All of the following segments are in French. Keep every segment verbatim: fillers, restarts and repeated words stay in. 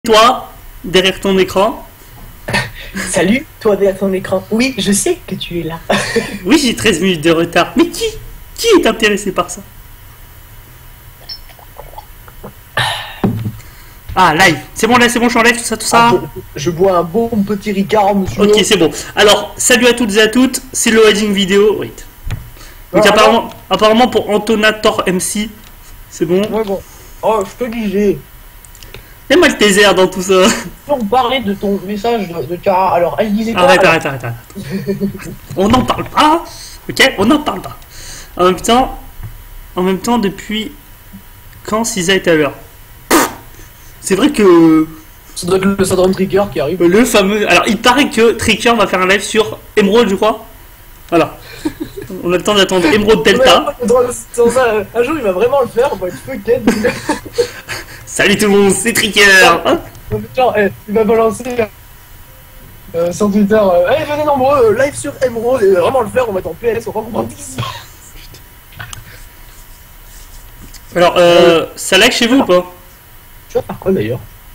Toi, derrière ton écran. Salut, toi derrière ton écran. Oui, je sais que tu es là. Oui, j'ai treize minutes de retard. Mais qui Qui est intéressé par ça? Ah, live. C'est bon, là, c'est bon, je enlève tout ça, tout ça. Ah, je, je bois un bon petit Ricard, monsieur. Ok, c'est bon. Alors, salut à toutes et à toutes. C'est le Wedding Vidéo. Wait. Donc, Ah, apparemment, apparemment, pour Antonator M C, c'est bon. Ouais, bon. Oh, je te disais. Il y a mal tes airs dans tout ça. On parlait de ton message de, de Cara. Alors, elle disait quoi? Arrête, alors arrête, arrête, arrête. On n'en parle pas. Ok, on n'en parle pas. En même temps, en même temps, depuis quand Sisa est à l'heure? C'est vrai que Ça doit être le syndrome trigger qui arrive. le fameux. Alors, il paraît que Tricker va faire un live sur Emerald, je crois. Voilà. On a le temps d'attendre Emerald Delta. Sans ça, un jour, il va vraiment le faire. On va être fucked. Salut tout le monde, c'est Tricker. Hein. Genre, eh, il va balancer euh, sur Twitter. Euh, hey, venez nombreux, euh, live sur Emerald. Il va vraiment le faire. On va être en P L S. On va comprendre dix. Alors, euh, ça lag chez vous ou pas? Tu vas faire quoi d'ailleurs?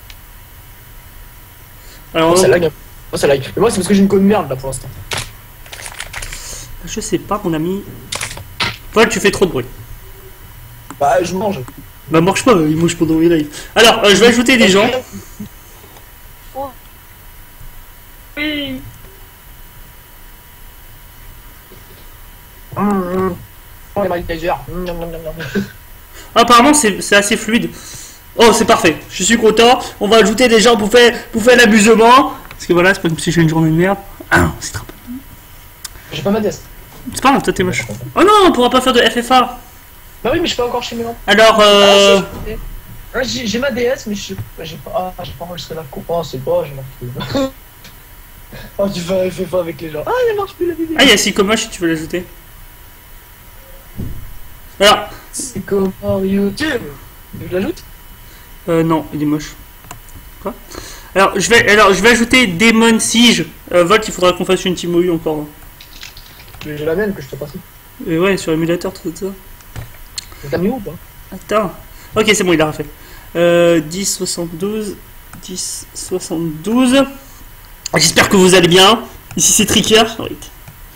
Alors, Oh, ça lag. Oh, ça lag. Mais moi, c'est parce que j'ai une conne merde là pour l'instant. je sais pas, mon ami. Paul, tu fais trop de bruit. Bah, je mange. Bah, marche pas, il mange pendant les lives. Alors, euh, je vais ajouter des gens. Oui. Mmh. Oh, les maltesers. Apparemment, c'est assez fluide. Oh, c'est parfait. Je suis content. On va ajouter des gens pour faire, pour faire l'amusement. Parce que voilà, c'est pas comme si j'ai une journée de merde. Ah, c'est trop. J'ai pas ma D S. C'est pas grave, toi t'es moche. Oh non, on pourra pas faire de F F A. Bah oui, mais je suis pas encore chez Milan. Alors, euh... Ah, si, j'ai j'ai ma D S, mais je sais pas. J'ai pas. Ah, j'ai pas enregistré la coupe. Oh, c'est pas, j'ai marqué. Oh, tu fais un F F A avec les gens. Ah, elle marche plus la vidéo. Ah, il y a Sycomoche si tu veux l'ajouter. Alors. C'est comment YouTube? Je l'ajoute? Euh, non, il est moche. Quoi? Alors, je vais, alors, je vais ajouter Demon Siege. Euh, Volt, il faudra qu'on fasse une team O U encore. Hein. J'ai la mienne que je te passe. Et ouais, sur émulateur, tout ça. T'as mis où, toi? Attends. Ok, c'est bon, il a refait. Euh, dix soixante-douze. dix soixante-douze. J'espère que vous allez bien. Ici, c'est Tricker. Wait.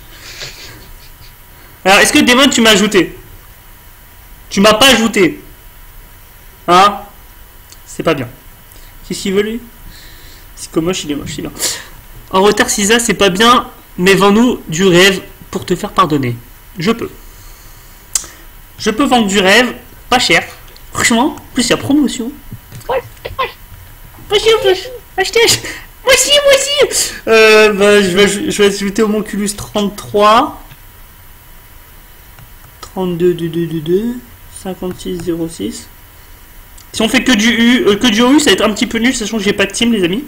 Alors, est-ce que Demon, tu m'as ajouté? Tu m'as pas ajouté. Hein? C'est pas bien. Qu'est-ce qu'il veut, lui? C'est comme moche, il est moche, c'est bien. En retard, Sisa, c'est pas bien, mais vends-nous du rêve pour te faire pardonner. Je peux. Je peux vendre du rêve, pas cher. Franchement, plus il y a promotion. Ouais, ouais. Monsieur, achetez, moi aussi, moi aussi. Euh, bah, je vais, je vais ajouter au Monculus trente-trois. trente-deux, deux, deux, deux, deux, cinquante-six, zéro six. Si on fait que du U, euh, que du O U, ça va être un petit peu nul, sachant que j'ai pas de team, les amis.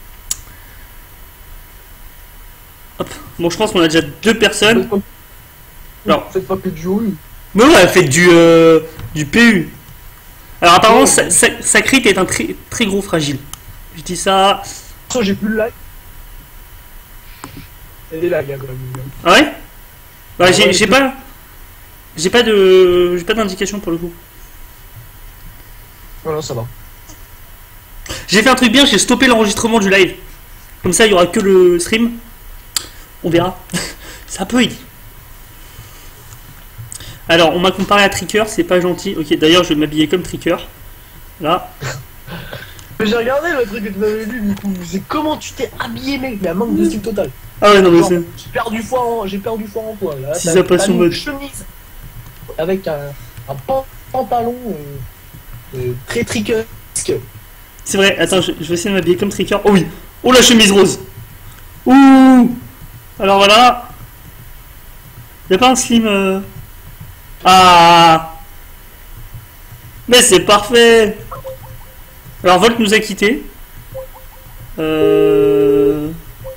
Hop. Bon, je pense qu'on a déjà deux personnes. Non, faites pas que du O U. Mais ouais, faites du, euh, du P U. Alors apparemment, sa, sa, sa crit est un très, très gros fragile. Je dis ça. Ça, j'ai plus le lag. Elle est lag, quand même. Ah ouais? Bah, j'ai j'ai pas. J'ai pas de. J'ai pas d'indication pour le coup. Voilà, ça va. J'ai fait un truc bien, j'ai stoppé l'enregistrement du live. Comme ça, il y aura que le stream. On verra. C'est un peu idiot. Alors, on m'a comparé à Tricker, c'est pas gentil. Ok, d'ailleurs, je vais m'habiller comme Tricker. Là. Mais j'ai regardé le truc que tu m'avais lu, du coup. C'est comment tu t'es habillé, mec. Mais un manque de style total. Ah ouais, non, mais c'est. J'ai perdu foi en, j'ai perdu foi en toi. Là, si ça passe en mode. Chemise avec un, un pantalon euh, euh, très trickersque. C'est vrai, attends, je, je vais essayer de m'habiller comme Tricker. Oh oui! Oh la chemise rose! Ouh! Alors voilà. Y'a pas un slim. Euh... Ah! Mais c'est parfait! Alors Volt nous a quittés. Euh...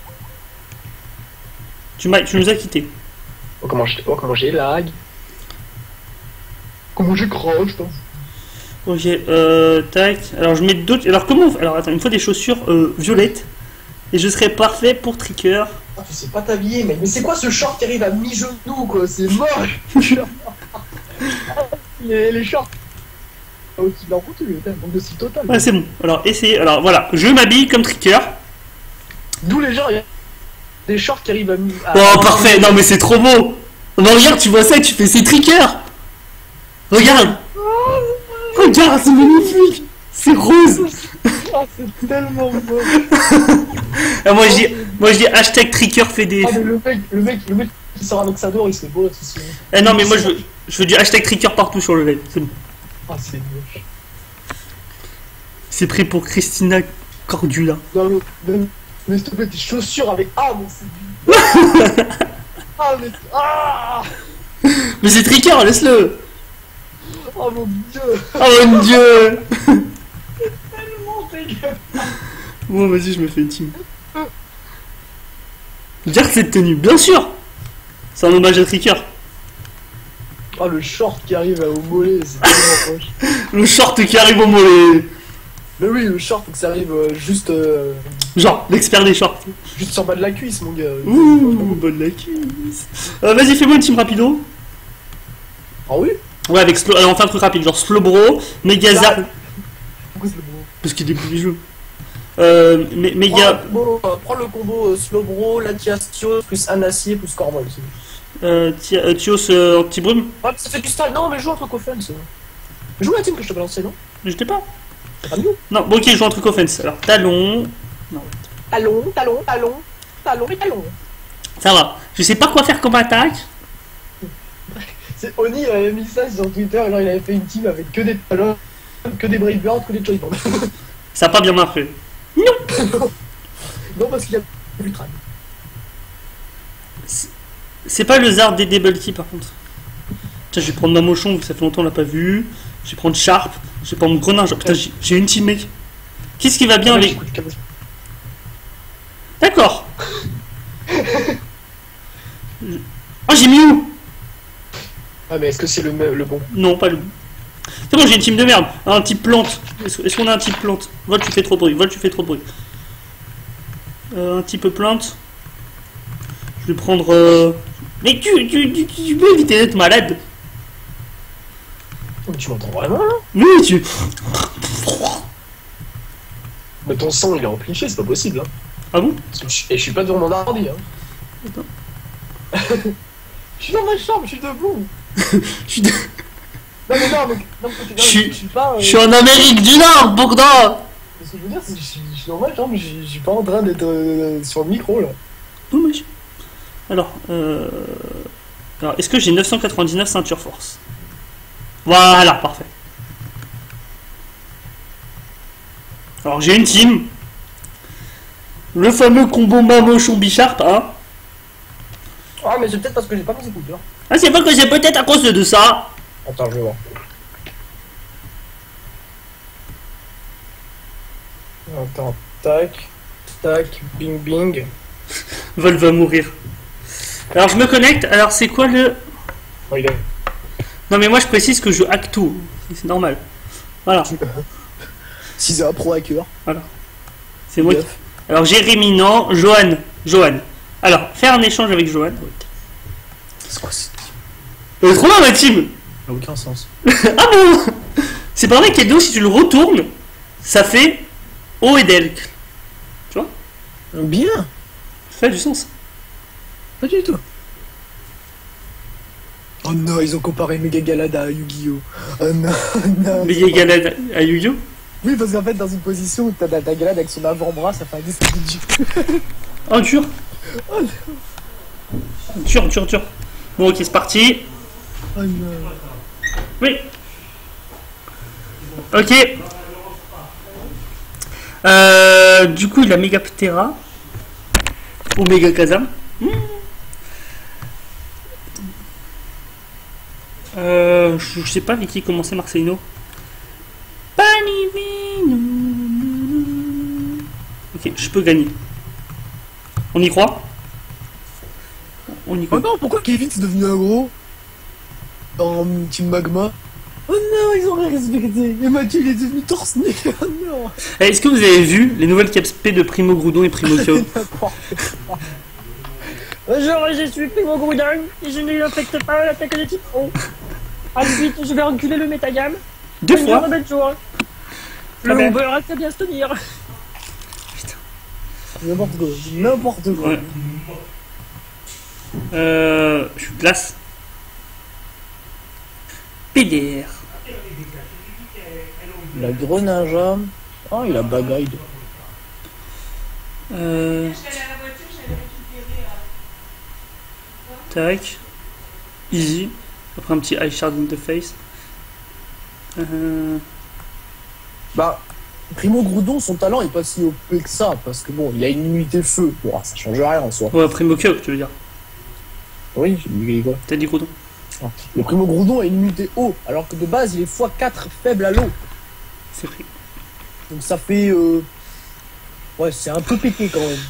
Tu, m'as, tu nous as quittés. Oh comment j'ai oh, comment j'ai lag. Comment j'ai croche, toi. Ok, euh, tac. Alors je mets d'autres. Alors comment on... Alors attends, il me faut des chaussures euh, violettes. Et je serai parfait pour Tricker. Ah, tu sais pas t'habiller, mec. Mais c'est quoi ce short qui arrive à mi-genou, quoi? C'est moche. les, les shorts aussi de la route, lui, un manque de style total. Ouais, c'est bon. Alors, essayez. Alors, voilà. Je m'habille comme tricker. D'où les gens, il y a des shorts qui arrivent à... mi- à- Oh, parfait. Non, mais c'est trop beau. Non, regarde, tu vois ça et tu fais c'est tricker. Regarde. Regarde, c'est magnifique. C'est rose. Ah, c'est tellement beau. Ah, moi, je dis, moi, je dis hashtag tricker fait des... Ah, mais le mec, le mec, le mec qui sort avec sa dor, il se beau, c'est sûr. Eh non, mais moi, je veux, je veux du hashtag tricker partout sur le live. C'est bon. Ah, c'est moche. C'est pris pour Christina Cordula. Non, mais, mais, mais s'il te plaît, tes chaussures avec... Ah, mais c'est... Ah, mais... Ah Mais c'est tricker, laisse-le. Oh mon dieu. Oh mon dieu. Tellement dégueulasse. Bon, vas-y, je me fais une team. Garde cette tenue, bien sûr. C'est un hommage à tricker. Oh, le short qui arrive au mollet, c'est tellement moche. Le short qui arrive au mollet. Mais oui, le short, faut que ça arrive euh, juste... Euh, Genre, l'expert des shorts. juste en bas de la cuisse, mon gars. Ouh, bonne la cuisse. Euh, vas-y, fais-moi une team rapido. Ah oui. Ouais, avec Slo... Alors, on fait un truc rapide, genre Slowbro, Megazap. Pourquoi c'est le bon? Parce qu'il débute les jeux. Euh, mé- Méga. Prends le combo, euh, prends le combo euh, Slowbro, Latias, Tios, plus Anassier, plus Corvoil. Euh, Ti- euh, Tios euh, Anti-Brume. Ouais, ça fait du style. Non, mais joue un truc offense. Joue la team que je te balançais, non? J'étais pas. C'est pas mieux. Non, bon, ok, je joue un truc offense. Alors, talon. Talon, talon, talon, talon et talon. Ça va. Je sais pas quoi faire comme attaque. C'est Oni, il avait mis ça sur Twitter, genre il avait fait une team avec que des talons, que des Brave Birds, que des Choice Bands. Ça a pas bien marché. Non, parce qu'il y a plus de trad. C'est pas le Zard des Double Key par contre. Tiens, je vais prendre Mamochon, ça fait longtemps on l'a pas vu. Je vais prendre Sharp. Je vais prendre Greninge. Putain, j'ai- j'ai une team mec. Qu'est-ce qui va bien avec. D'accord. Oh, j'ai mis où? Ah, mais est-ce que c'est le, me- le bon? Non, pas le. C'est bon, j'ai une team de merde. Un type plante. Est-ce est-ce qu'on a un type plante? Vol, tu fais trop de bruit. Vol, tu fais trop de bruit. Euh, un type plante. Je vais prendre. Euh... Mais tu, tu, tu, tu peux éviter d'être malade. Oh, tu m'entends vraiment là? Oui, tu. Mais ton sang il est amplifié, c'est pas possible. Hein. Ah bon? Parce que je, et je suis pas devant mon ordi. Hein. Attends. Je suis dans ma chambre, je suis debout. Je suis de- Non, mais non, mais. Non, mais, non, Je suis- je suis pas. euh, je suis en Amérique du Nord, Bourgogne. Ce que je veux dire, c'est que je suis, je suis dans ma chambre, je, je suis pas en train d'être euh, sur le micro là. Dommage. Alors, euh... Alors, est-ce que j'ai neuf cent quatre-vingt-dix-neuf ceinture force? Voilà, parfait. Alors, j'ai une team. Le fameux combo Mamochon Bicharp, hein. Ah, mais c'est peut-être parce que j'ai pas mes écouteurs. Ah, c'est pas que c'est peut-être à cause de ça. Attends, je vais voir. Attends, tac, tac, bing bing. Vol va mourir. Alors, je me connecte. Alors, c'est quoi le... Oh, il est. Non, mais moi, je précise que je hack tout. C'est normal. Voilà. six A Pro Hacker. C'est moi qui... Alors, Jérémy, non. Johan. Johan. Alors, faire un échange avec Johan. C'est quoi c'est Euh, trop bien, ma team. Ça n'a aucun sens. Ah bon? C'est pas vrai qu'Edo, si tu le retournes, ça fait O et Delk. Bien. Ça fait du sens. Pas du tout. Oh non, ils ont comparé Mega Galad à Yu-Gi-Oh! Oh non, non. Mais il y a Galad à Yu-Gi-Oh! Oui, parce qu'en fait, dans une position où t'as ta ta Galad avec son avant-bras, ça fait un dessin de Oh, dur. Oh non. Dur, dur, dur. Bon, ok, c'est parti. Oh non. Oui. Ok. Euh, du coup, il a Megaptera. Ou Megakazam. Hmm. Euh, je, je sais pas avec qui commencer Marcelino. Panivino. Ok, je peux gagner. On y croit? On y Oh croit. non, pourquoi Kevin c'est devenu un gros dans Team Magma? Oh non, ils ont rien respecté. Et Mathieu il est devenu torse nu. Oh non. Eh, est-ce que vous avez vu les nouvelles caps P de Primo Groudon et Primo Kyo? Bonjour, je suis Primo Groudon et je ne lui affecte pas l'attaque de type O. Ensuite, je vais reculer le métagame Deux fois. Belle joie. Ah Le ben. Uber reste à bien se tenir. N'importe quoi. N'importe quoi. Ouais. Euh, je suis glace. P D R. Il a Greninja. Oh, il a Bagaille. Euh... Tac. Easy. Après un petit eye shard in the face. Euh... Bah, Primo Groudon, son talent est pas si O P que ça, parce que bon, il a une immunité feu. Bon, ça change rien en soi. Ouais, Primo Kyogre, tu veux dire. Oui, j'ai dit quoi. T'as dit Groudon. Le Primo Groudon a une immunité eau, alors que de base, il est fois quatre faible à l'eau. C'est vrai. Donc ça fait... Euh... Ouais, c'est un peu pété quand même.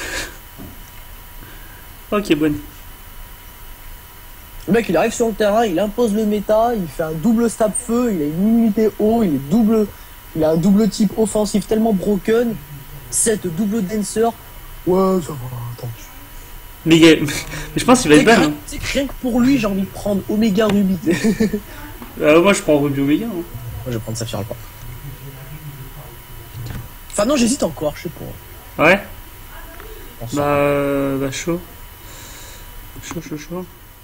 Ok, bonne. Le mec, il arrive sur le terrain, il impose le méta, il fait un double stab feu, il a une immunité eau, il est double... Il a un double type offensif tellement broken. sept double dancer. Ouais, ça va, attends. Mais, il y a- mais je pense qu'il va être C'est bon. rien, Hein. c'est que rien que pour lui, j'ai envie de prendre Omega Ruby. Euh, moi, je prends Ruby Omega. Hein. Moi, je vais prendre Saphir Alpha. Enfin, non, j'hésite encore, je sais pas. Ouais. On s'en- Bah, euh, bah, chaud. Chaud, chaud, chaud.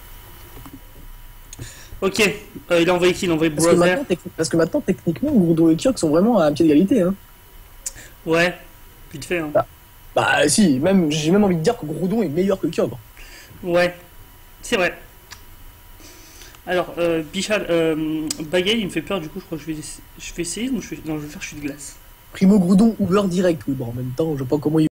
Ok. Euh, il a envoyé qui? Il a envoyé Parce que, Brother. maintenant, techni- Parce que maintenant, techniquement, Groudon et Kyogre sont vraiment à un pied d'égalité. Hein. Ouais. Vite fait. Hein. Bah, si, même, j'ai même envie de dire que Groudon est meilleur que Kyogre. Ouais. C'est vrai. Alors, euh, Bichal, euh, Bagaille, il me fait peur. Du coup, je crois que je vais, je vais essayer. Non, je vais, non, je vais faire chute de glace. Primo Groudon, Uber direct, oui, bon, en même temps, je sais pas comment il